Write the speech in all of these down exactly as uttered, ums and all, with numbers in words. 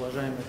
Уважаемый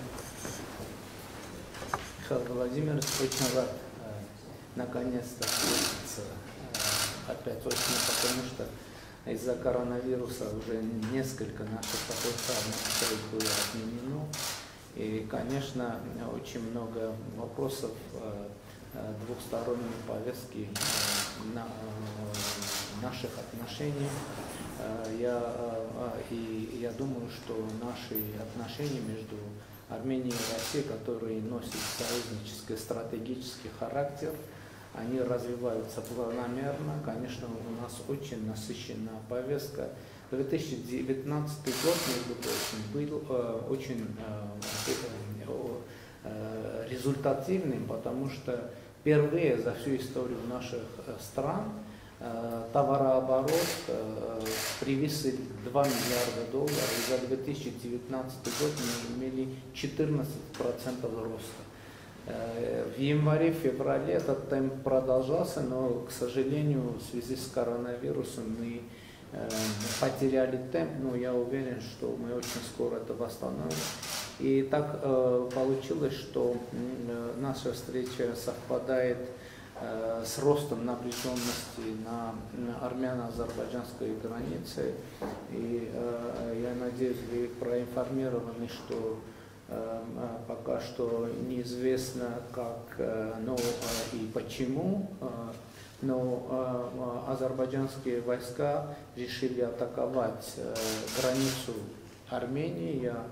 Михаил Владимирович, очень рад э, наконец-то встретиться э, опять очень, потому что из-за коронавируса уже несколько наших потенциальных встреч было отменено. И, конечно, очень много вопросов э, двухсторонней повестки э, на, э, наших отношений. Э, я, э, и я думаю, что наши отношения между Арменией и Россией, которые носят союзнический стратегический характер, они развиваются планомерно. Конечно, у нас очень насыщенная повестка. две тысячи девятнадцатый год, между прочим, был э, очень э, э, результативным, потому что впервые за всю историю наших стран э, товарооборот э, превысил два миллиарда долларов, и за две тысячи девятнадцатый год мы имели четырнадцать процентов роста. В январе-феврале этот темп продолжался, но, к сожалению, в связи с коронавирусом мы э, потеряли темп, но я уверен, что мы очень скоро это восстановим. И так э, получилось, что э, наша встреча совпадает э, с ростом напряженности на, на армяно-азербайджанской границе. И э, я надеюсь, вы проинформированы, что пока что неизвестно как, но и почему, но азербайджанские войска решили атаковать границу Армении. Я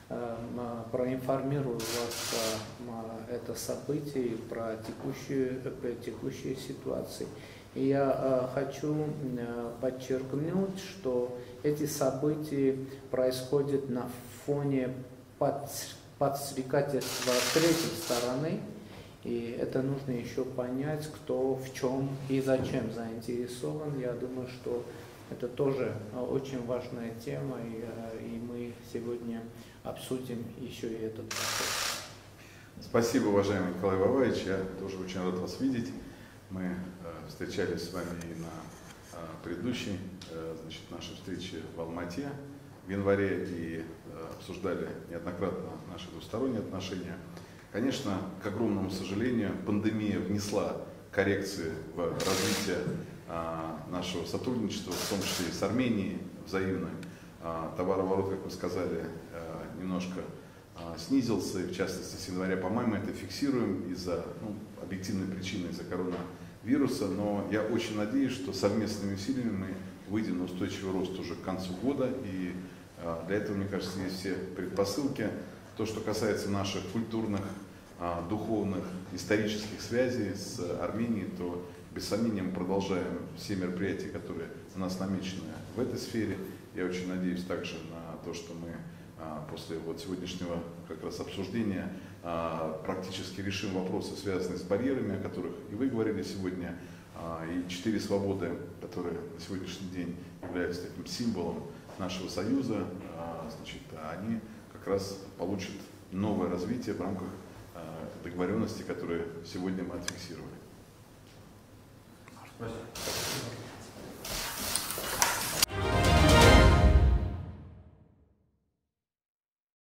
проинформирую вас про это событие, про текущую, текущую ситуацию. И я хочу подчеркнуть, что эти события происходят на фоне подстрекательства третьей стороны, и это нужно еще понять, кто в чем и зачем заинтересован. Я думаю, что это тоже очень важная тема, и, и мы сегодня обсудим еще и этот вопрос. Спасибо, уважаемый Николай Воваевич, я тоже очень рад вас видеть. Мы э, встречались с вами и на э, предыдущей э, значит, нашей встрече в Алмате в январе и обсуждали неоднократно наши двусторонние отношения. Конечно, к огромному сожалению, пандемия внесла коррекции в развитие а, нашего сотрудничества, в том числе и с Арменией взаимно. А, товарооборот, как вы сказали, а, немножко а, снизился, и в частности с января по май мы это фиксируем из-за ну, объективной причины, из-за коронавируса. Но я очень надеюсь, что совместными усилиями мы выйдем на устойчивый рост уже к концу года, и для этого, мне кажется, есть все предпосылки. То, что касается наших культурных, духовных, исторических связей с Арменией, то без сомнения мы продолжаем все мероприятия, которые у нас намечены в этой сфере. Я очень надеюсь также на то, что мы после вот сегодняшнего как раз обсуждения практически решим вопросы, связанные с барьерами, о которых и вы говорили сегодня, и четыре свободы, которые на сегодняшний день являются таким символом нашего союза, значит, они как раз получат новое развитие в рамках договоренности, которые сегодня мы отфиксировали. Спасибо.